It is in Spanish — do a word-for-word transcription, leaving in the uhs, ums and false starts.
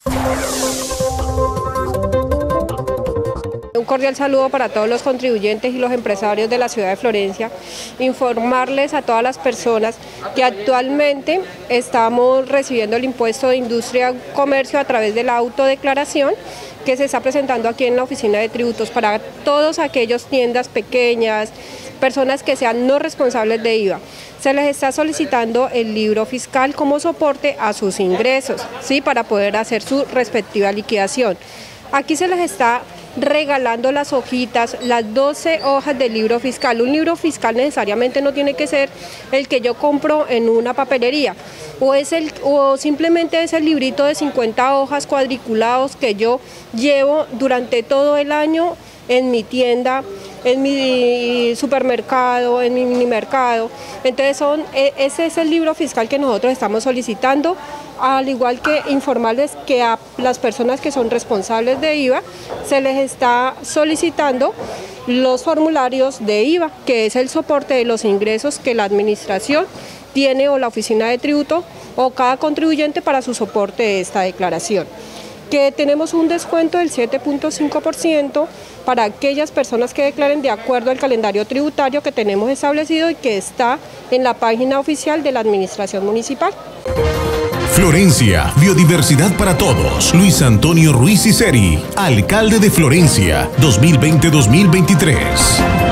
Un cordial saludo para todos los contribuyentes y los empresarios de la ciudad de Florencia. Informarles a todas las personas que actualmente estamos recibiendo el impuesto de industria y comercio a través de la autodeclaración que se está presentando aquí en la oficina de tributos para todos aquellos tiendas pequeñas, personas que sean no responsables de I V A. Se les está solicitando el libro fiscal como soporte a sus ingresos, ¿sí?, para poder hacer su respectiva liquidación. Aquí se les está regalando las hojitas, las doce hojas del libro fiscal. Un libro fiscal necesariamente no tiene que ser el que yo compro en una papelería, o, es el, o simplemente es el librito de cincuenta hojas cuadriculados que yo llevo durante todo el año en mi tienda, en mi supermercado, en mi minimercado. Entonces son, ese es el libro fiscal que nosotros estamos solicitando, al igual que informarles que a las personas que son responsables de I V A se les está solicitando los formularios de I V A, que es el soporte de los ingresos que la administración tiene, o la oficina de tributo, o cada contribuyente para su soporte de esta declaración. Que tenemos un descuento del siete punto cinco por ciento para aquellas personas que declaren de acuerdo al calendario tributario que tenemos establecido y que está en la página oficial de la Administración Municipal. Florencia, biodiversidad para todos. Luis Antonio Ruiz Iseri, alcalde de Florencia, dos mil veinte a dos mil veintitrés.